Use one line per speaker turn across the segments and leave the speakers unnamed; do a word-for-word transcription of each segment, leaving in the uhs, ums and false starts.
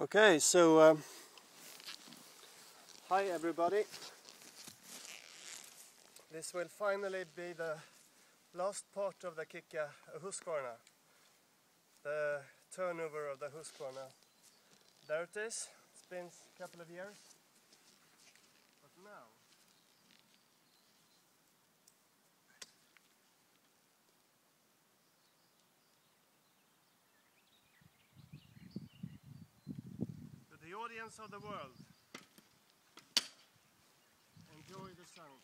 Okay, so um, hi everybody. This will finally be the last part of the Kicka Husqvarna, the turnover of the Husqvarna. There it is. It's been a couple of years, but now to the audience of the world, enjoy the sound.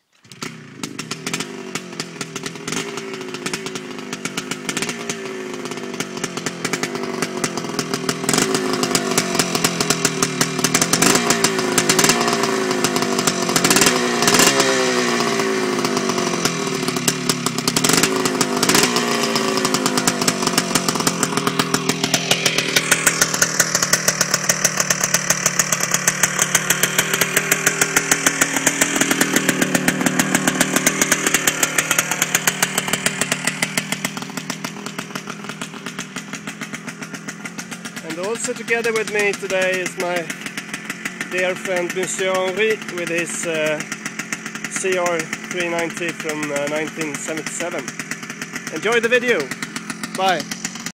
And also together with me today is my dear friend Monsieur Henri with his uh, C R three ninety from uh, nineteen seventy-seven. Enjoy the video. Bye.